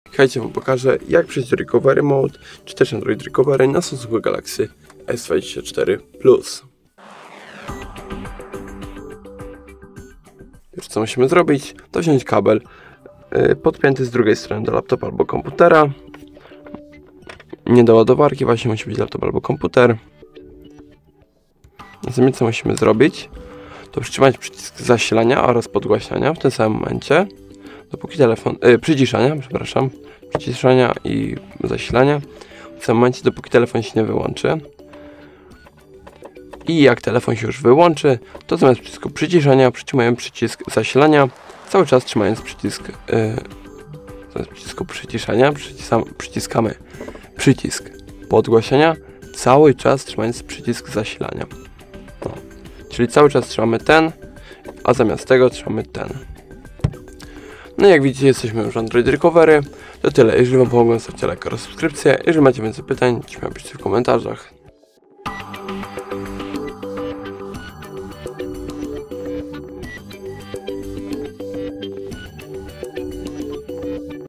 Słuchajcie, wam pokażę, jak przejść do Recovery Mode, czy też Android Recovery na Samsungu Galaxy S24 Plus. Pierwsze co musimy zrobić, to wziąć kabel podpięty z drugiej strony do laptopa albo komputera. Nie do ładowarki, właśnie musi być laptop albo komputer. Następnie co musimy zrobić, to przytrzymać przycisk zasilania oraz podgłaśniania w tym samym momencie, dopóki telefon, przyciszania i zasilania w samym momencie, dopóki telefon się nie wyłączy. I jak telefon się już wyłączy, to zamiast przycisku przyciszania przytrzymujemy przycisk zasilania, cały czas trzymając przycisk zamiast przycisku przyciszania przyciskamy przycisk podgłaśniania, cały czas trzymając przycisk zasilania. No. Czyli cały czas trzymamy ten, a zamiast tego trzymamy ten. No i jak widzicie, jesteśmy już w Android Recovery. To tyle. Jeżeli wam pomogłem, zostawcie lajka oraz subskrypcję. Jeżeli macie więcej pytań, śmiało piszcie w komentarzach.